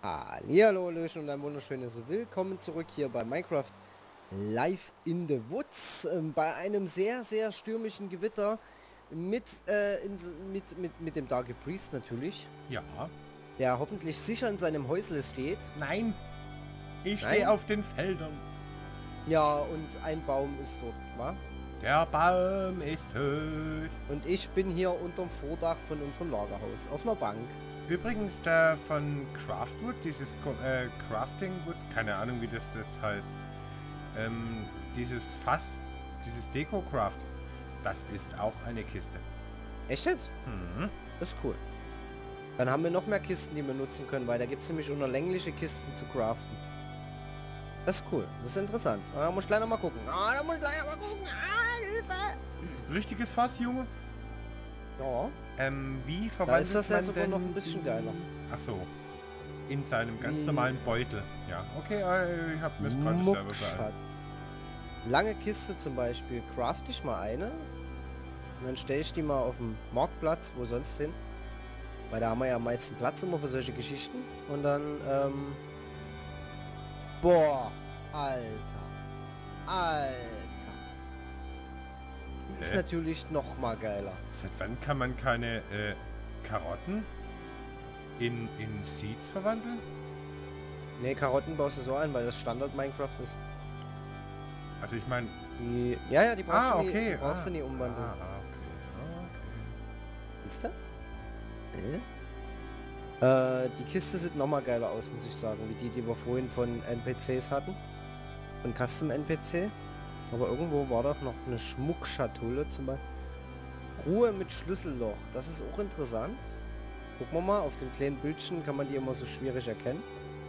Hallihallo, Hallöchen und ein wunderschönes Willkommen zurück hier bei Minecraft Live in the Woods. Bei einem sehr, sehr stürmischen Gewitter mit dem Dark Priest natürlich, Ja. der hoffentlich sicher in seinem Häusle steht. Nein. Ich stehe Nein? auf den Feldern. Ja, und ein Baum ist dort, wa? Der Baum ist tot. Und ich bin hier unterm Vordach von unserem Lagerhaus, auf einer Bank. Übrigens, der von Craftwood, dieses Craftingwood, keine Ahnung, wie das jetzt heißt. Dieses Fass, dieses Deko-Craft, das ist auch eine Kiste. Echt jetzt? Mhm. Das ist cool. Dann haben wir noch mehr Kisten, die wir nutzen können, weil da gibt es nämlich unerlängliche Kisten zu craften. Das ist cool. Das ist interessant. Da muss ich gleich noch mal gucken. Da muss ich gleich noch mal gucken. Hilfe! Richtiges Fass, Junge. Ja. Wie Da verwandelt ist das man ja sogar denn noch ein bisschen geiler. Ach so. In seinem ganz Wie- normalen Beutel. Ja, okay, ich hab mir gerade selber Muckschat. gesagt. Lange Kiste zum Beispiel. Craft ich mal eine. Und dann stelle ich die mal auf dem Marktplatz, wo sonst hin. Weil da haben wir ja am meisten Platz immer für solche Geschichten. Und dann, boah, Alter. Ist Hä? natürlich noch mal geiler. Seit wann kann man keine Karotten in Seeds verwandeln? Ne, Karotten baust du so ein, weil das Standard Minecraft ist. Also ich meine... Ja, die brauchst du nie, okay. die brauchst du nie umwandeln. Okay. Ist der? Die Kiste sieht noch mal geiler aus, muss ich sagen, wie die wir vorhin von NPCs hatten. Von Custom NPC. Aber irgendwo war doch noch eine Schmuckschatulle zum Beispiel. Ruhe mit Schlüsselloch. Das ist auch interessant. Gucken wir mal, auf dem kleinen Bildchen kann man die immer so schwierig erkennen.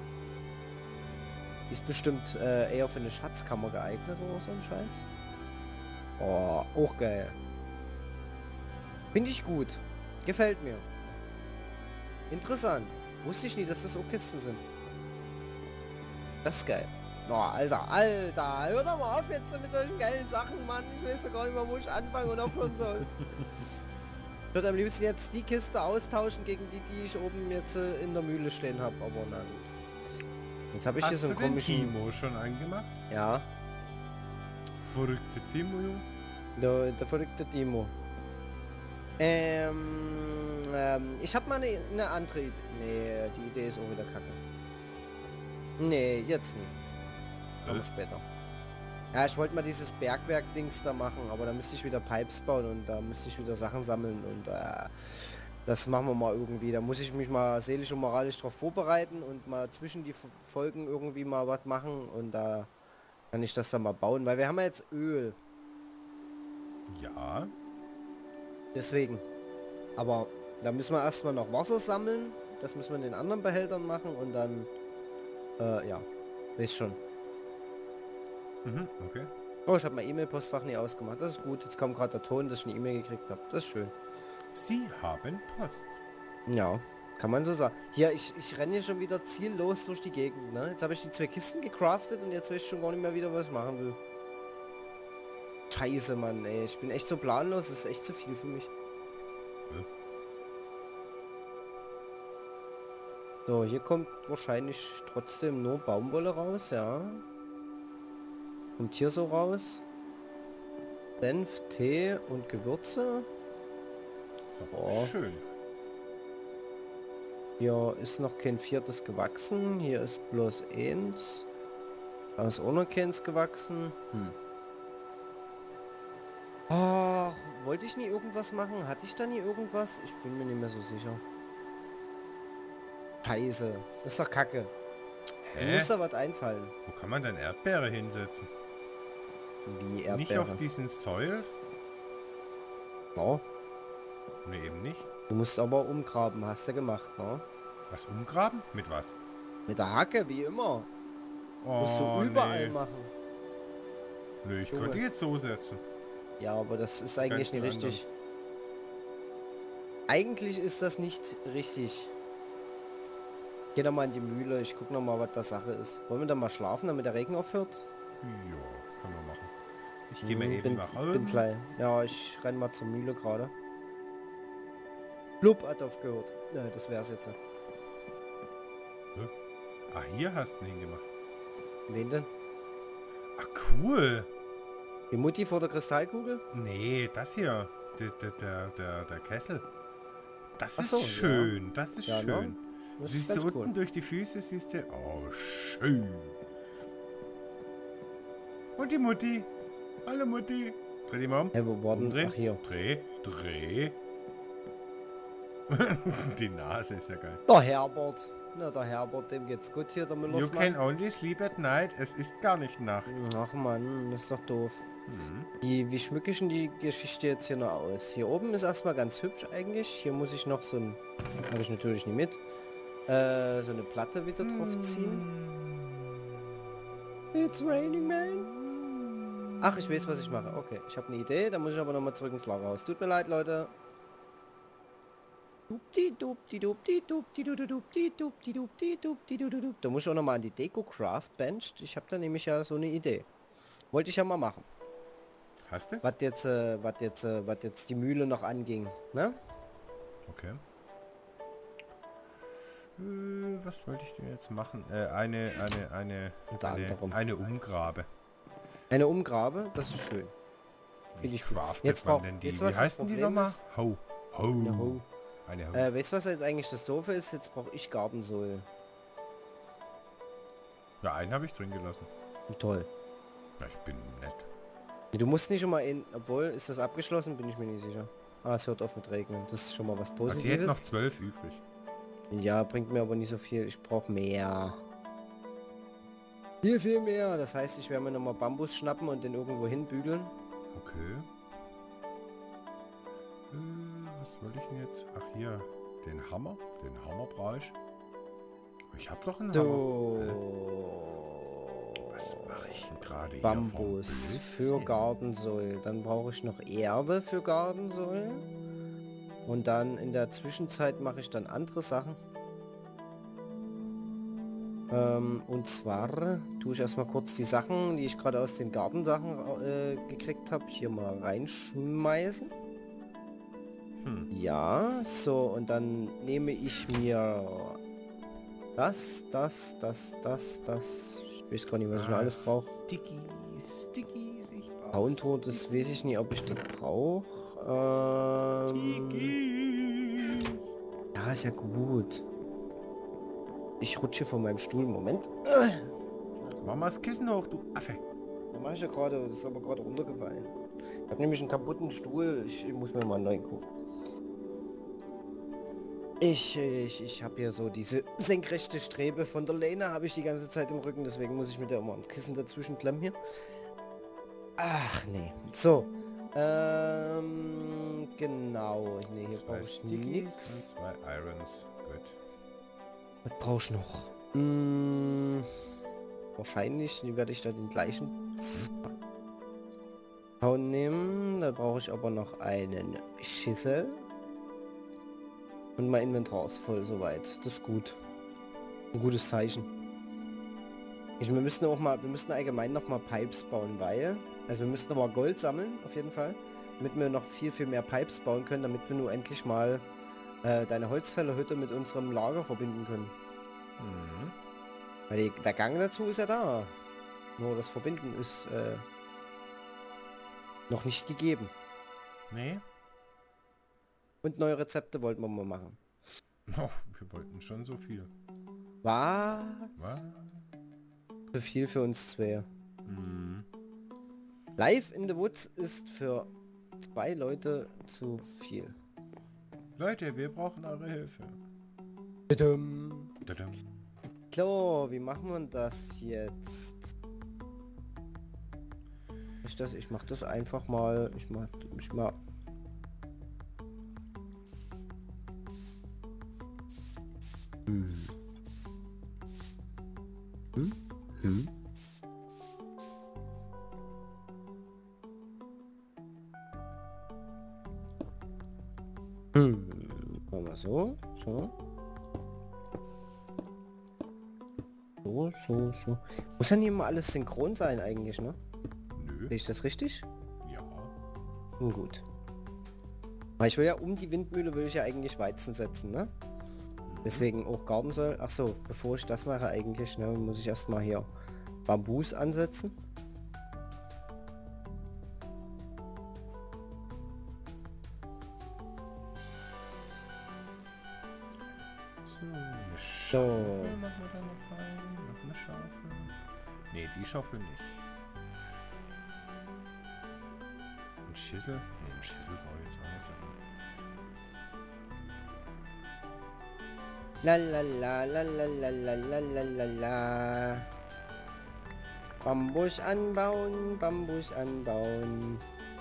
Die ist bestimmt eher für eine Schatzkammer geeignet oder so ein Scheiß. Oh, auch geil. Finde ich gut. Gefällt mir. Interessant. Wusste ich nie, dass das auch Kisten sind. Das ist geil. Oh, Alter. Hör doch mal auf jetzt mit solchen geilen Sachen, Mann. Ich weiß ja gar nicht mehr, wo ich anfangen und aufhören soll. Ich würde am liebsten jetzt die Kiste austauschen gegen die ich oben jetzt in der Mühle stehen habe. Aber nein. Jetzt habe ich hier Hast so du einen den komischen... Timo schon angemacht? Ja, Verrückte Timo, Junge. der verrückte Timo. Ich habe mal eine andere Idee. Nee, die Idee ist auch wieder kacke. Nee, jetzt nicht. Kommen später. Ja, ich wollte mal dieses Bergwerk-Dings da machen, aber da müsste ich wieder Pipes bauen und da müsste ich wieder Sachen sammeln und das machen wir mal irgendwie. Da muss ich mich mal seelisch und moralisch darauf vorbereiten und mal zwischen die Folgen irgendwie mal was machen und da kann ich das dann mal bauen, weil wir haben ja jetzt Öl. Ja. Deswegen. Aber da müssen wir erstmal noch Wasser sammeln. Das müssen wir in den anderen Behältern machen und dann, ja, weiß schon. Mhm, okay. Oh, ich habe mein E-Mail-Postfach nie ausgemacht. Das ist gut. Jetzt kommt gerade der Ton, dass ich eine E-Mail gekriegt habe. Das ist schön. Sie haben Post. Ja, kann man so sagen. Hier, ich renne hier schon wieder ziellos durch die Gegend, ne? Jetzt habe ich die 2 Kisten gecraftet und jetzt weiß ich schon gar nicht mehr wieder, was ich machen will. Scheiße, Mann, ey. Ich bin echt so planlos. Das ist echt zu viel für mich. Ja. So, hier kommt wahrscheinlich trotzdem nur Baumwolle raus, ja. Kommt hier so raus. Senf, Tee und Gewürze. So, Oh. schön. Hier ist noch kein 4. gewachsen. Hier ist bloß 1. Da ist auch noch keins gewachsen. Ach, wollte ich nie irgendwas machen? Hatte ich da nie irgendwas? Ich bin mir nicht mehr so sicher. Scheiße. Das ist doch kacke. Mir Hä? muss da was einfallen. Wo kann man denn Erdbeere hinsetzen? Wie Erdbeere. Nicht auf diesen Soil? Ja. Ne, eben nicht. Du musst aber umgraben, hast du gemacht, ne? Was umgraben? Mit was? Mit der Hacke, wie immer. Oh, Musst du überall nee. machen. Nö, ich Junge. könnte jetzt so setzen. Ja, aber das ist eigentlich nicht ganzen richtig. Eigentlich ist das nicht richtig. Geh doch mal in die Mühle, ich guck noch mal, was da Sache ist. Wollen wir da mal schlafen, damit der Regen aufhört? Ja, kann man machen. Ich gehe mir eben bin nach klein. Ja, ich renn mal zur Mühle gerade. Blub hat aufgehört. Das wär's jetzt. Hä? Ah, hier hast du ihn hingemacht. Wen denn? Ah, cool. Die Mutti vor der Kristallkugel? Nee, das hier. Der Kessel. Das Ach ist so, schön. ja. Das ist Ja, ne? schön. Das ist Siehst ganz du unten cool. durch die Füße, siehst du... Oh, schön. Und die Mutti. Hallo Mutti. Dreh die mal um. Hey, wo war denn? Umdrehen. Ach, hier. Dreh. Die Nase ist ja geil. Der Herbert. Na, der Herbert, dem geht's gut hier, der You Müllersmann. can only sleep at night. Es ist gar nicht Nacht. Ach man, das ist doch doof. Hm. Wie schmücke ich denn die Geschichte jetzt hier noch aus? Hier oben ist erstmal ganz hübsch eigentlich. Hier muss ich noch so ein... Habe ich natürlich nicht mit. So eine Platte wieder drauf ziehen. It's raining, man. Ach, ich weiß, was ich mache. Okay, ich habe eine Idee. Da muss ich aber nochmal zurück ins Lagerhaus. Tut mir leid, Leute. Da muss ich auch nochmal an die Deko Craft Bench. Ich habe da nämlich ja so eine Idee. Wollte ich ja mal machen. Hast du? Was jetzt die Mühle noch anging, ne? Okay. Was wollte ich denn jetzt machen? Eine Unter anderem. Umgrabe. Eine Umgrabe, das ist schön. Finde ich gut. Craftet Jetzt man braucht, denn die? weißt du, Wie was das heißen die Problem nochmal? ist? Ho. Eine Ho. Eine Ho. Weißt du, was jetzt eigentlich das Doofe ist? Jetzt brauche ich Gartensohlen. Ja, einen habe ich drin gelassen. Toll. Ja, ich bin nett. Du musst nicht immer in... Obwohl, ist das abgeschlossen? Bin ich mir nicht sicher. Ah, es hört auf mit Regnen. Das ist schon mal was Also ich hätte Positives. noch 12 übrig. Ja, bringt mir aber nicht so viel. Ich brauche mehr. Viel mehr. Das heißt, ich werde mir nochmal Bambus schnappen und den irgendwo hinbügeln. Okay. Was wollte ich denn jetzt? Ach hier, den Hammer. Den Hammer brauche ich. Ich habe doch einen Hammer. Was mache ich denn gerade hier? Bambus für Gartensäule. Dann brauche ich noch Erde für Gartensäule. Und dann in der Zwischenzeit mache ich dann andere Sachen. Und zwar tue ich erstmal kurz die Sachen, die ich gerade aus den Gartensachen gekriegt habe, hier mal reinschmeißen. Ja, so, und dann nehme ich mir das. Ich weiß gar nicht, was ich noch alles brauche. Stickies, ich brauche Soundtor, das weiß ich nicht, ob ich das brauche. Ja, ist ja gut. Ich rutsche von meinem Stuhl. Moment. Mach mal das Kissen hoch, du Affe. Da mache ich ja gerade, das ist aber gerade runtergefallen. Ich habe nämlich einen kaputten Stuhl. Ich muss mir mal einen neuen kaufen. Ich habe hier so diese senkrechte Strebe von der Lehne, habe ich die ganze Zeit im Rücken, deswegen muss ich mit der immer ein Kissen dazwischen klemmen hier. Ach nee. So. Genau. Nee, hier brauche ich nichts. Und 2 Irons. Gut. Was brauche ich noch? Wahrscheinlich werde ich da den gleichen Zaun nehmen. Da brauche ich aber noch einen Schissel. Und mein Inventar ist voll soweit. Das ist gut. Ein gutes Zeichen. Wir müssen allgemein noch mal Pipes bauen, weil... Also wir müssen noch mal Gold sammeln, auf jeden Fall. Damit wir noch viel mehr Pipes bauen können, damit wir nur endlich mal deine Holzfällerhütte mit unserem Lager verbinden können. Weil der Gang dazu ist ja da. Nur das Verbinden ist noch nicht gegeben. Nee. Und neue Rezepte wollten wir mal machen. Oh, wir wollten schon so viel. Was? Was? Zu viel für uns zwei. Live in the Woods ist für 2 Leute zu viel. Leute, wir brauchen eure Hilfe. Tudum. Tadam. Klar, wie machen wir das jetzt? Ich mach das einfach mal. Ich mach. Machen wir so. So. Muss ja nicht immer alles synchron sein eigentlich, ne? Nö. Sehe ich das richtig? Ja. Gut. Weil ich will ja die Windmühle will ich ja eigentlich Weizen setzen, ne? Deswegen auch Garten soll. Ach so, bevor ich das mache eigentlich, ne, muss ich erstmal hier Bambus ansetzen. So, eine Schaufel machen wir da noch rein. Noch eine Schaufel. Nee, die Schaufel nicht. Ein Schüssel? Nee, ein Schüssel brauche ich jetzt auch nicht. La la la la la la la la la la la. Bambus anbauen, Bambus anbauen.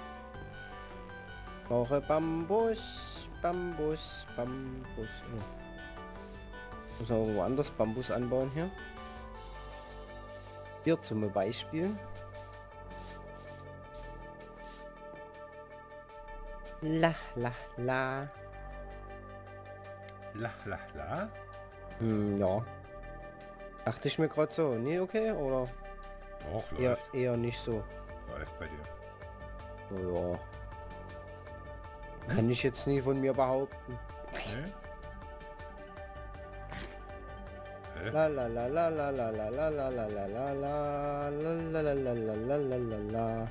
Brauche Bambus, Bambus, Bambus. Oh. Muss man irgendwo anders Bambus anbauen hier. Hier zum Beispiel. La la la. La la la. Ja. Dachte ich mir gerade so. Nee, okay, oder? Auch Eher, läuft. eher nicht so. Läuft bei dir. Ja. Kann ich jetzt nie von mir behaupten. Nee? Hä? La la la la la la la la la la la la la la la la la la la la.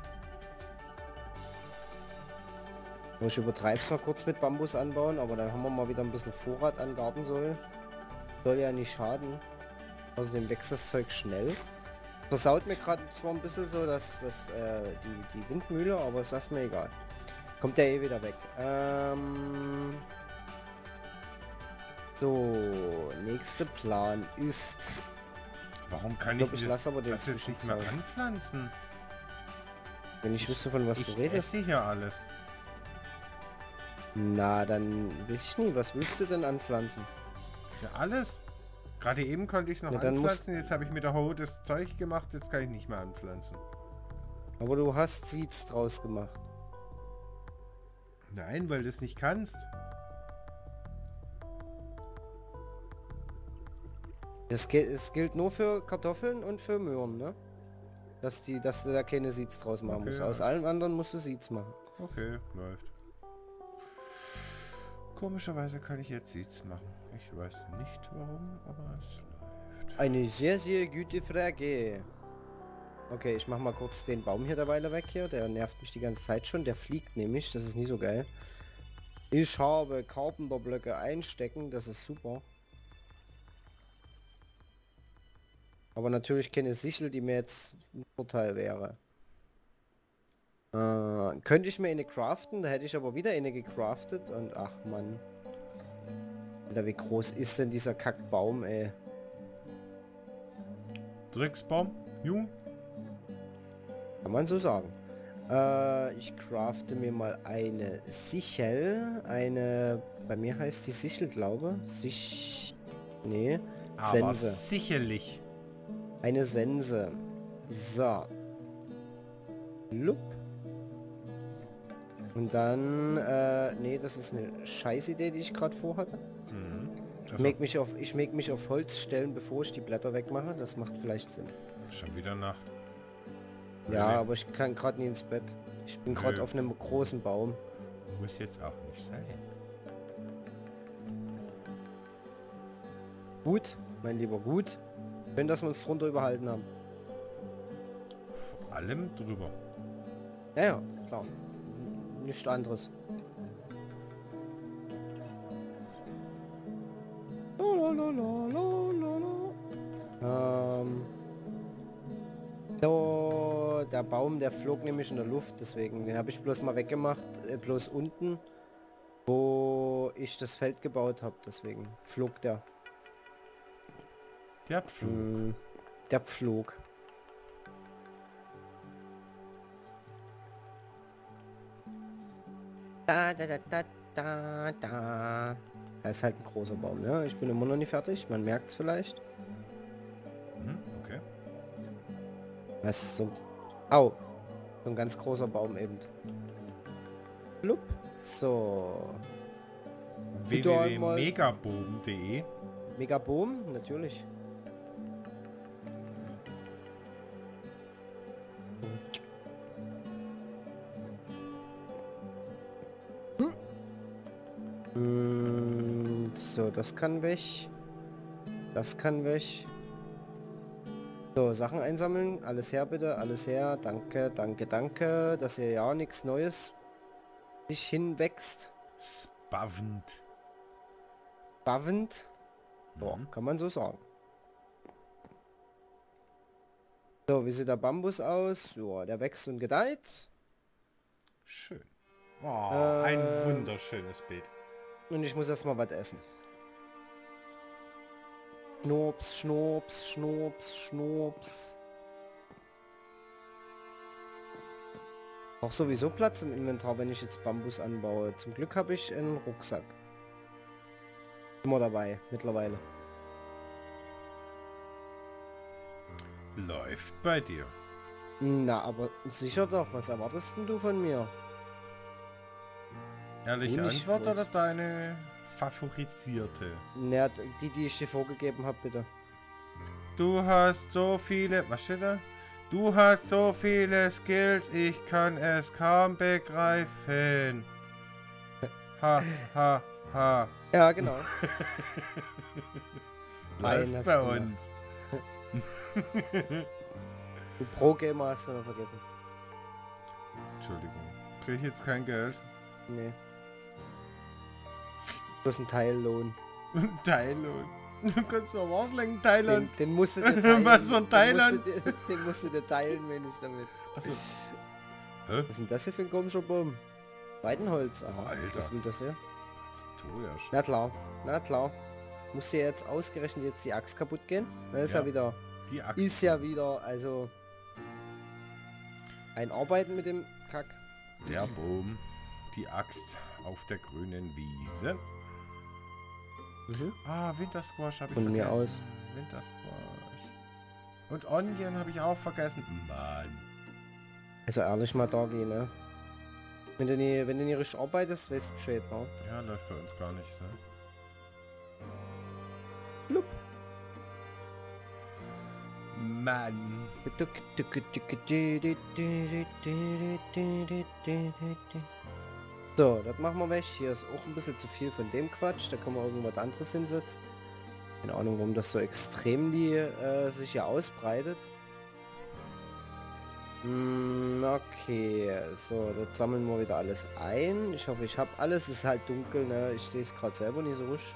Ich übertreib's mal kurz mit Bambus anbauen, aber dann haben wir mal wieder ein bisschen Vorrat an Gartensoll. Soll ja nicht schaden. Außerdem wächst das Zeug schnell. Versaut mir gerade zwar ein bisschen so, dass die Windmühle, aber ist erstmal egal. Kommt der eh wieder weg. So, nächster Plan ist... Warum kann glaub, ich, ich lasse aber den das jetzt nicht mehr Zwischenzeit. anpflanzen? Wenn ich wüsste, von was du Ich redest. esse hier alles. Na, dann weiß ich nie. Was willst du denn anpflanzen? Ja, alles. Gerade eben konnte ich es noch Ja, dann anpflanzen, jetzt habe ich mit der Hoe das Zeug gemacht, jetzt kann ich nicht mehr anpflanzen. Aber du hast Seeds draus gemacht. Nein, weil du es nicht kannst. Es gilt nur für Kartoffeln und für Möhren, ne? Dass du da keine Seeds draus machen Okay, musst. ja. Aus allem anderen musst du Seeds machen. Okay, läuft. Komischerweise kann ich jetzt Seeds machen. Ich weiß nicht warum, aber es läuft. Eine sehr, sehr gute Frage. Okay, ich mach mal kurz den Baum hier derweil weg hier. Der nervt mich die ganze Zeit schon. Der fliegt nämlich. Das ist nie so geil. Ich habe Carpenter-Blöcke einstecken. Das ist super. Aber natürlich keine Sichel, die mir jetzt ein Vorteil wäre. Könnte ich mir eine craften? Da hätte ich aber wieder eine gecraftet. Und ach Mann. Alter, wie groß ist denn dieser Kackbaum, ey? Drecksbaum? Jung? Kann man so sagen. Ich crafte mir mal eine Sichel. Bei mir heißt die Sichel, glaube ich. Nee. Aber Sense. sicherlich. Eine Sense. So. Lup. Und dann, nee, das ist eine Scheißidee, die ich gerade vorhatte. Mhm. Ich make mich auf Holz stellen, bevor ich die Blätter wegmache. Das macht vielleicht Sinn. Schon wieder Nacht. Ja, Really? aber ich kann gerade nie ins Bett. Ich bin gerade Nö. auf einem großen Baum. Muss jetzt auch nicht sein. Gut, mein Lieber, gut. Schön, dass wir uns drunter überhalten haben. Vor allem drüber. Ja, ja, klar. Nichts anderes. So, der Baum, der flog nämlich in der Luft, deswegen, den habe ich bloß mal weggemacht, bloß unten, wo ich das Feld gebaut habe, deswegen flog der. Der Pflug. Der Pflug. Da, da, da, da, da, da. Er ist halt ein großer Baum, ja. Ich bin immer noch nicht fertig, man merkt es vielleicht. Okay. Das ist so... Au! So ein ganz großer Baum eben. Blub. So. Wieder einmal- www.megaboom.de. Megaboom, natürlich. So, das kann weg. Das kann weg. So, Sachen einsammeln. Alles her bitte, alles her. Danke, danke, danke. Dass hier ja nichts Neues sich hinwächst. Spavend. Bavend. Boah, kann man so sagen. So, wie sieht der Bambus aus? Ja, der wächst und gedeiht. Schön. Oh, ein wunderschönes Beet. Und ich muss erstmal was essen. Schnops, Schnops, Schnops, Schnops. Auch sowieso Platz im Inventar, wenn ich jetzt Bambus anbaue. Zum Glück habe ich einen Rucksack. Immer dabei, mittlerweile. Läuft bei dir. Na, aber sicher doch. Was erwartest denn du von mir? Ehrliche Nicht Antwort was. oder deine favorisierte? Na, die ich dir vorgegeben habe, bitte. Du hast so viele... Was steht da? Du hast so viele Skills, ich kann es kaum begreifen. Ha, ha, ha. Ja, genau. Läuft Eines bei gemacht. uns. Du Pro-Gamer hast du noch vergessen. Entschuldigung. Krieg ich jetzt kein Geld? Nee. Bloß ein Teillohn. Thailand. Du kannst doch Warschling Thailand. Den musst du dir teilen. Was von Thailand? Den musst du dir teilen, wenn ich damit. Achso. Was ist denn das hier für ein komischer Baum? Weidenholz. Aha, Alter. was will das hier? Tojasch. Na klar, na klar. Muss dir jetzt ausgerechnet jetzt die Axt kaputt gehen? Das ist Ja. ja wieder... Die Axt. Ist ja wieder, also... Ein Arbeiten mit dem Kack. Der Baum. Die Axt auf der grünen Wiese. Mhm. Ah, Wintersquash habe ich Von mir vergessen. aus. Wintersquash. Und Onion habe ich auch vergessen. Mann. Also ehrlich mal da gehen, ne? Wenn du nie richtig arbeitest, weißt du Bescheid, ne? Ja, läuft bei uns gar nicht so. Blub. Mann. So, das machen wir weg. Hier ist auch ein bisschen zu viel von dem Quatsch. Da kann man irgendwas anderes hinsetzen. Keine Ahnung, warum das so extrem sich hier ausbreitet. Okay, so, das sammeln wir wieder alles ein. Ich hoffe, ich habe alles. Es ist halt dunkel, ne? Ich sehe es gerade selber nicht so ruhig.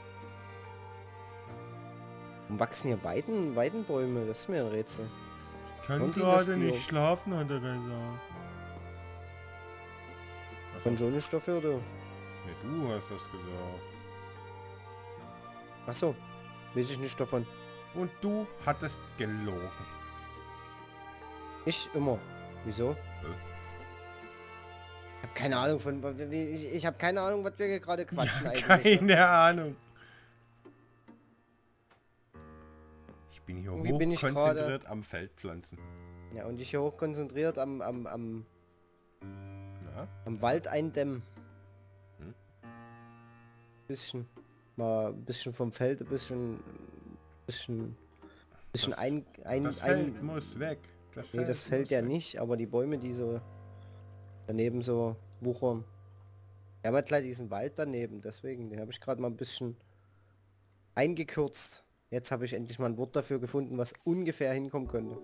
Warum wachsen hier Weidenbäume? Das ist mir ein Rätsel. Ich kann Und die gerade Lesben- nicht schlafen, hat er gesagt. Von Schonestoffe oder? Nee, du hast das gesagt. Achso, weiß ich nicht davon. Und du hattest gelogen. Ich immer. Wieso? Ich habe keine Ahnung von... Ich habe keine Ahnung, was wir hier gerade quatschen eigentlich. Ne? Keine Ahnung. Ich bin hier Irgendwie bin ich hochkonzentriert am Feldpflanzen. Ja, und ich hier hoch konzentriert am Na? Wald eindämmen. Hm? Bisschen. Mal ein bisschen vom Feld, ein bisschen Das ein... Feld muss weg. Nee, das fällt muss ja weg. nicht, aber die Bäume, die so daneben so wuchern. Wir haben halt gleich diesen Wald daneben, deswegen, den habe ich gerade mal ein bisschen eingekürzt. Jetzt habe ich endlich mal ein Wort dafür gefunden, was ungefähr hinkommen könnte.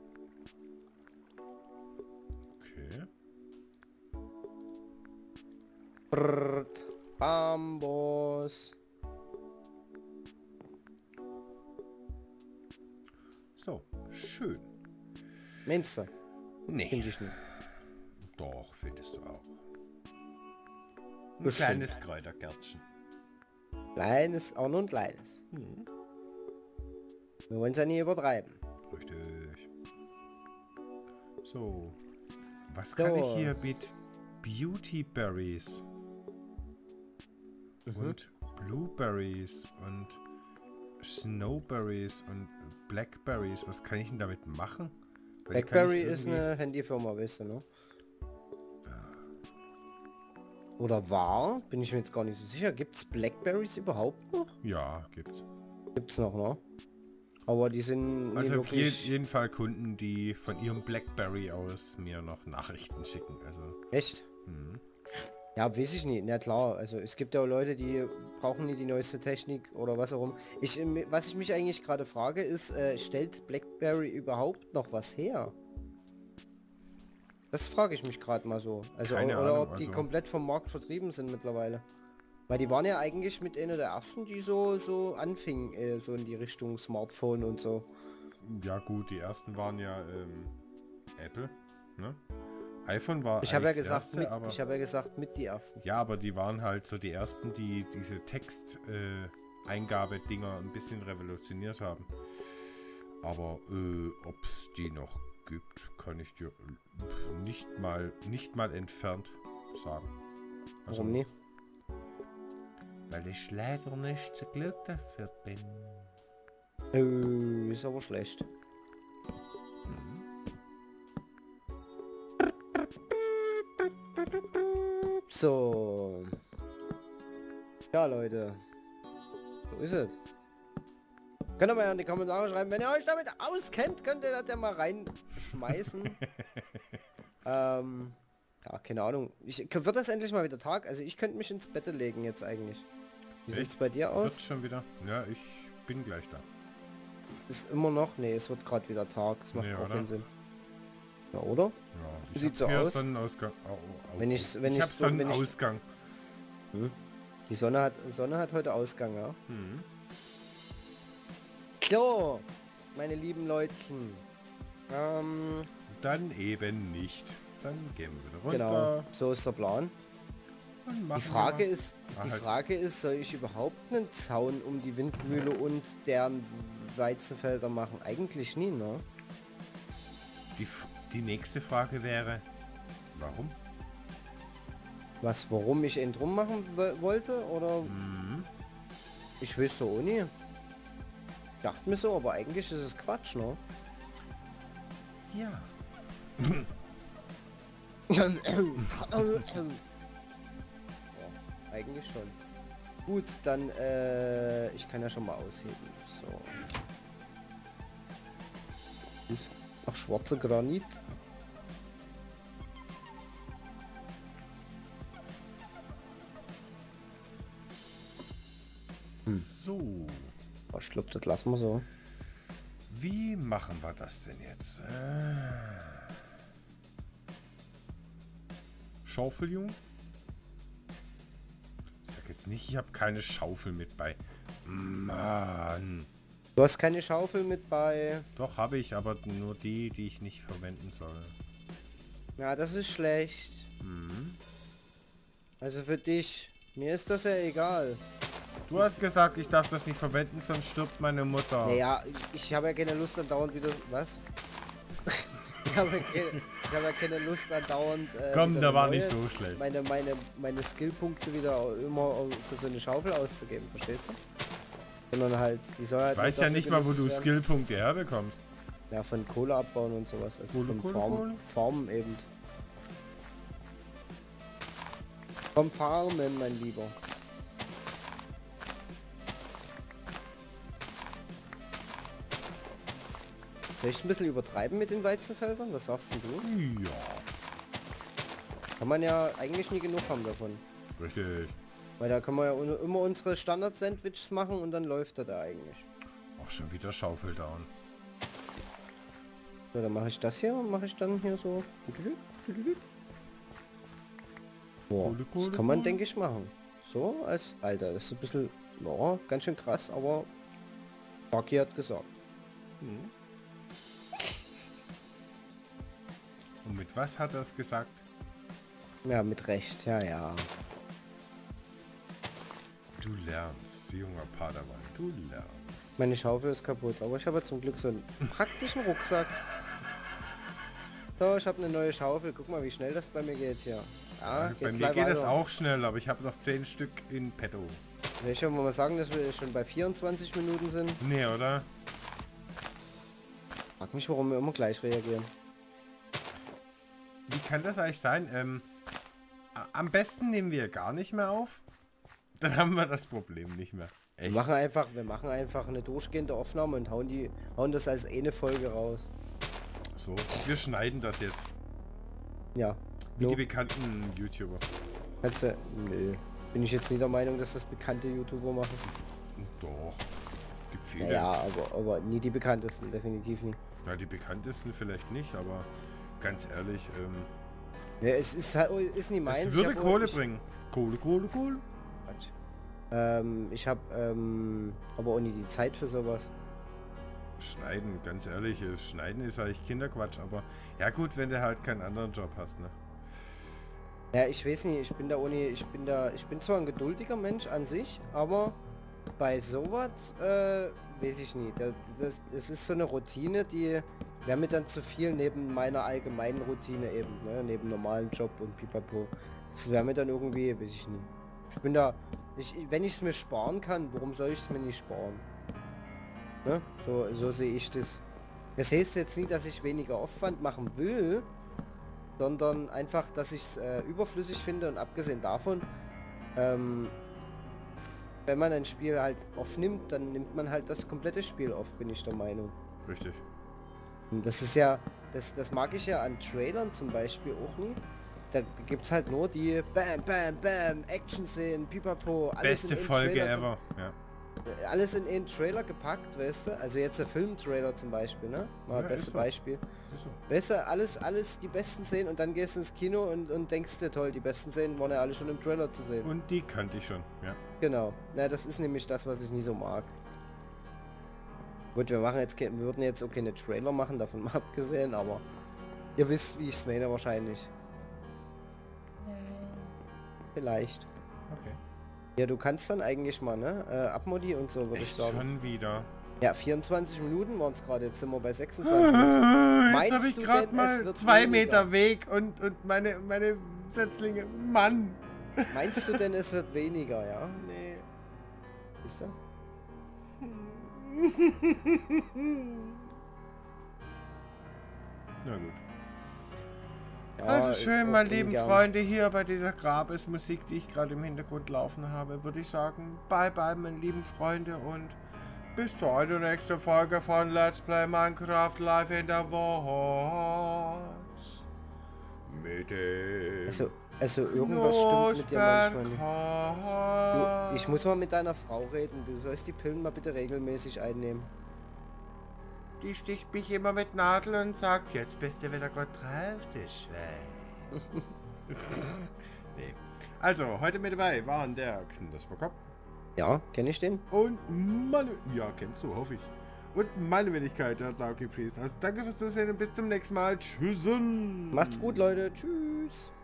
Okay. Brrrt, Bambus. So, schön. Meinst du? Nee, Finde ich nicht. doch, findest du auch. Ein Bestimmt. kleines Kräutergärtchen. Kleines, auch nur ein kleines. Hm. Wir wollen es ja nie übertreiben. Richtig. So. Was kann ich hier mit Beauty Berries und Blueberries und Snowberries und Blackberries, was kann ich denn damit machen? Weil die kann Blackberry ich ist irgendwie- eine Handyfirma, weißt du, ne? Oder war? Bin ich mir jetzt gar nicht so sicher. Gibt's Blackberries überhaupt noch? Ja, gibt's. Gibt's noch, ne? Aber die sind Also nie auf wirklich... jeden Fall Kunden, die von ihrem Blackberry aus mir noch Nachrichten schicken. Also, Echt? Ja, weiß ich nicht. Na klar, also es gibt ja auch Leute, die brauchen nie die neueste Technik oder was auch immer. Was ich mich eigentlich gerade frage, ist, stellt BlackBerry überhaupt noch was her? Das frage ich mich gerade mal so. Also, Keine oder Ahnung, ob die also komplett vom Markt vertrieben sind mittlerweile. Weil die waren ja eigentlich mit einer der ersten, die so anfingen, so in die Richtung Smartphone und so. ja gut, die ersten waren ja Apple, ne? iPhone war Ich habe ja eigentlich das gesagt, erste, aber ich habe ja gesagt, mit die ersten. ja, aber die waren halt so die ersten, die diese Texteingabe-Dinger ein bisschen revolutioniert haben. Aber ob es die noch gibt, kann ich dir nicht mal entfernt sagen. Also, Warum nicht? weil ich leider nicht zu Glück dafür bin. Ist aber schlecht. So. Ja, Leute. So ist es. Könnt ihr mal in die Kommentare schreiben, wenn ihr euch damit auskennt, könnt ihr das ja mal reinschmeißen. Ja, keine Ahnung. Wird das endlich mal wieder Tag? Also ich könnte mich ins Bett legen jetzt eigentlich. Wie sieht's bei dir Wird's aus? schon wieder? Ja, ich bin gleich da. Ist immer noch? Nee, es wird gerade wieder Tag. Das macht Nee, gar oder? keinen Sinn. Ja, oder? Ja, ich Sieht hab so hier aus. Sonnenausgang. Wenn ich hab so, wenn ich, Sonnenausgang. die Sonne hat heute Ausgang, ja. Mhm. So, meine lieben Leutchen. Dann eben nicht. Dann gehen wir wieder Genau, runter. so ist der Plan. Und machen Die Frage wir ist, halt. soll ich überhaupt einen Zaun um die Windmühle und deren Weizenfelder machen? Eigentlich nie, ne? Die nächste Frage wäre, warum? Warum ich ihn drum machen wollte, oder? Mhm. Ich weiß so auch nie. Dachte mir so, aber eigentlich ist es Quatsch, ne? Ja. Ja, eigentlich schon. Gut, dann, ich kann ja schon mal ausheben. So. Ach, schwarzer Granit. So. Ich glaube, das lassen wir so. Wie machen wir das denn jetzt? Schaufeljung? Ich sag jetzt nicht, ich habe keine Schaufel mit bei. Mann. Du hast keine Schaufel mit bei. Doch, habe ich, aber nur die ich nicht verwenden soll. Ja, das ist schlecht. Also für dich. Mir ist das ja egal. Du hast gesagt, ich darf das nicht verwenden, sonst stirbt meine Mutter. Naja, ich habe ja keine Lust andauernd wieder... Was? ich habe ja keine Lust andauernd... Komm, wieder da war neue- nicht so schlecht. meine Skillpunkte wieder immer für so eine Schaufel auszugeben, verstehst du? Sondern halt, die soll halt... Ich weiß nur ja dafür nicht mal, wo genutzt du werden. Skillpunkte herbekommst. Ja, von Kohle abbauen und sowas. Also Kohle, von Kohle. Farmen eben. Vom Farmen, mein Lieber. Soll ich es ein bisschen übertreiben mit den Weizenfeldern? Was sagst denn du? Ja, Kann man ja eigentlich nie genug haben davon. richtig. Weil da können wir ja immer unsere Standard-Sandwiches machen und dann läuft das da eigentlich. Auch schon wieder Schaufel down. So, dann mache ich das hier und mache ich dann hier so. Boah, Kohle, das Kohle, kann man, Kohle. denke ich, machen. So als... Alter, das ist ein bisschen... Ja, ganz schön krass, aber... Baki hat gesagt. Und mit was hat er es gesagt? Ja, mit Recht, ja, ja. Du lernst, junger Padawan, du lernst. Meine Schaufel ist kaputt, aber ich habe ja zum Glück so einen praktischen Rucksack. So, ich habe eine neue Schaufel. Guck mal, wie schnell das bei mir geht hier. Ja, Bei mir gleich geht es weiter. auch schnell, aber ich habe noch 10 Stück in petto. Will ich schon mal sagen, dass wir schon bei 24 Minuten sind? Nee, oder? Frag mich, warum wir immer gleich reagieren. Wie kann das eigentlich sein? Am besten nehmen wir gar nicht mehr auf. Dann haben wir das Problem nicht mehr. Wir Echt? machen einfach eine durchgehende Aufnahme und hauen das als eine Folge raus. So, wir schneiden das jetzt. Ja. Wie Jo. die bekannten YouTuber. Kannst du... Nö. Bin ich jetzt nicht der Meinung, dass das bekannte YouTuber machen. Doch. Gibt viele. Naja, aber nie die bekanntesten, definitiv nicht. Ja, die bekanntesten vielleicht nicht, aber ganz ehrlich, Ja, es ist halt, ist nicht meins. es würde Kohle bringen. Kohle. Quatsch. Ich habe aber auch nie die Zeit für sowas. Schneiden, ganz ehrlich, Schneiden ist eigentlich Kinderquatsch, aber ja gut, wenn du halt keinen anderen Job hast, ne? Ja, ich weiß nicht, ich bin zwar ein geduldiger Mensch an sich, aber bei sowas, weiß ich nicht. Das ist so eine Routine, die wäre mir dann zu viel neben meiner allgemeinen Routine eben, ne? Neben normalen Job und pipapo. Das wäre mir dann irgendwie, weiß ich nicht. Ich bin da, wenn ich es mir sparen kann, warum soll ich es mir nicht sparen? Ne? So sehe ich das. Das heißt jetzt nicht, dass ich weniger Aufwand machen will, sondern einfach, dass ich es überflüssig finde und abgesehen davon, wenn man ein Spiel halt aufnimmt, dann nimmt man halt das komplette Spiel auf, bin ich der Meinung. Richtig. Und das ist ja, das mag ich ja an Trailern zum Beispiel auch nie. Da gibt es halt nur die Bam, Bam, Bam, Action-Szenen, Pipapo, alles Beste in Folge Trailer ever. Ja. alles in einen Trailer gepackt, weißt du? Also jetzt der Film-Trailer zum Beispiel, ne? Mal Ja, beste ist so. Beispiel. Ist so. Weißt du, alles die besten Szenen und dann gehst du ins Kino und denkst dir, toll, die besten Szenen waren ja alle schon im Trailer zu sehen. Und die kannte ich schon, ja. Genau. Ja, das ist nämlich das, was ich nie so mag. Gut, wir würden jetzt auch keine Trailer machen, davon mal abgesehen, aber ihr wisst, wie ich es meine wahrscheinlich. Vielleicht. Okay. Ja, du kannst dann eigentlich mal, ne? Abmodi und so, würde ich Echt sagen. schon wieder. Ja, 24 Minuten waren es gerade, jetzt sind wir bei 26 Jetzt Meinst habe ich du gerade denn, es mal wird 2 weniger? Meter Weg und meine Setzlinge. Mann! Meinst du denn, es wird weniger, ja? Nee. Ist du? Na gut. Ja, Also ich schön, auch meine lieben ungern. Freunde, hier bei dieser Grabesmusik, die ich gerade im Hintergrund laufen habe, würde ich sagen, bye bye, meine lieben Freunde, und bis zur nächsten Folge von Let's Play Minecraft Live in der Woche. Mit dem Also irgendwas stimmt mit dir manchmal nicht. Nordstern. Du, ich muss mal mit deiner Frau reden. Du sollst die Pillen mal bitte regelmäßig einnehmen. Die sticht mich immer mit Nadeln und sagt, jetzt bist du wieder gut drauf, du Schwein. Nee. Also, heute mit dabei waren der Knusperkopf Ja, kenne ich den? und meine... Ja, kennst du, hoffe ich. Und meine Wenigkeit, der Darky Priest. Also danke fürs Zusehen und bis zum nächsten Mal. Tschüssen. Macht's gut, Leute. Tschüss.